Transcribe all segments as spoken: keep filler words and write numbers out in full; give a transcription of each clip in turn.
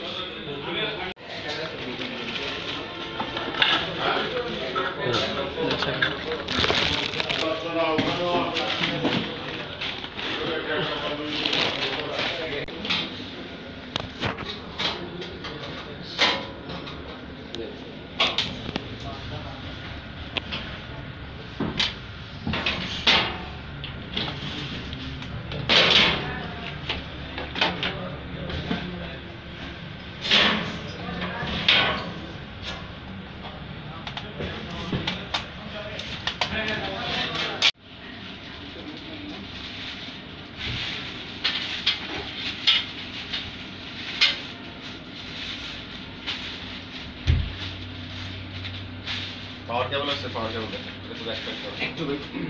পাওয়ার কেবল আছে, পাওয়ার কেবল এটা তো ব্যাকপ্যাক করো একটু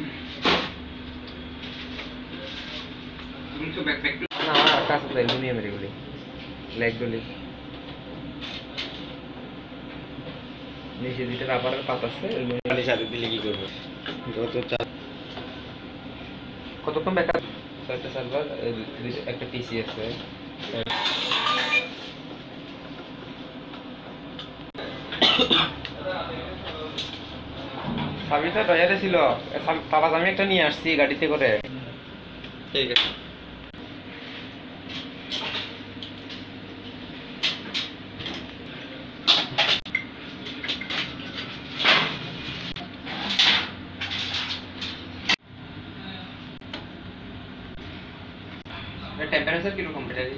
তুমি তো ব্যাকপ্যাক না কাজ আছে অ্যালুমিনিয়াম এর এগুলি লাইকগুলি নিচে দিতে রাবারের পাত আছে অ্যালুমিনিয়াম সাথে দিলে কি করব যত চাপ কতক্ষণ ব্যাকআপ একটা সার্ভার একটা পিসি আছে সাবিতা বাজারে ছিল তারা আমি একটা নিয়ে আসছি গাড়িতে করে ঠিক আছে টেম্পারেচার কি রকম ব্যাটারি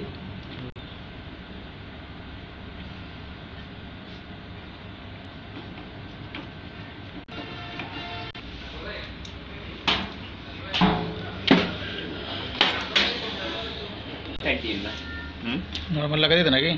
नॉर्मल लगा देते ना कि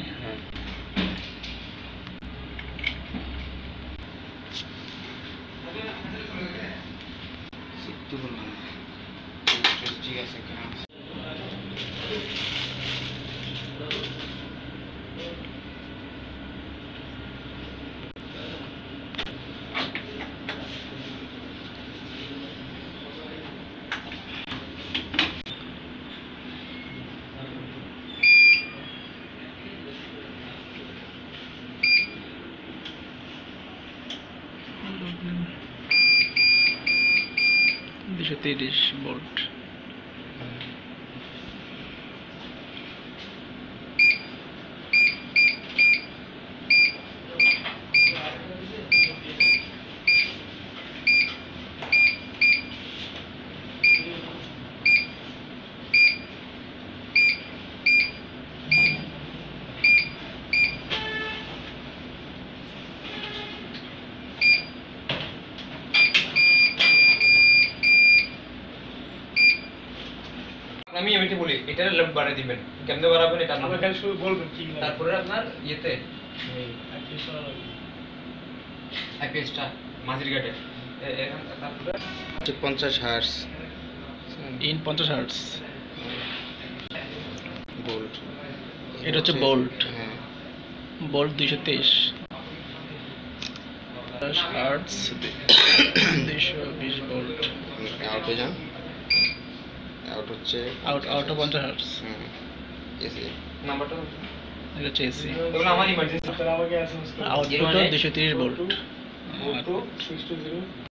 দুশো তিরিশ ভোল্ট আমি এমনিতে বলি এটা ল্যাম্প বাড়াই দিবেন কেমনে বাড়াবেন এটা আমরা খালি শুধু বলবেন কি তারপরে আপনার ইয়েতে এই আইপিএসটা মাঝির গাটে এখন তারপরে পঞ্চাশ হার্টজ ইন পঞ্চাশ হার্টজ ভোল্ট এটা হচ্ছে ভোল্ট হ্যাঁ ভোল্ট দুইশো তেইশ হার্টজ দুইশো বিশ ভোল্ট আউটে যান আউট হচ্ছে আউট আউট পঞ্চাশ হার্টজ হুম এসি নাম্বারটা এটা হচ্ছে এসি এগুলো আমার ইমার্জেন্সি আউটপুট দুইশো তিরিশ volt two six two zero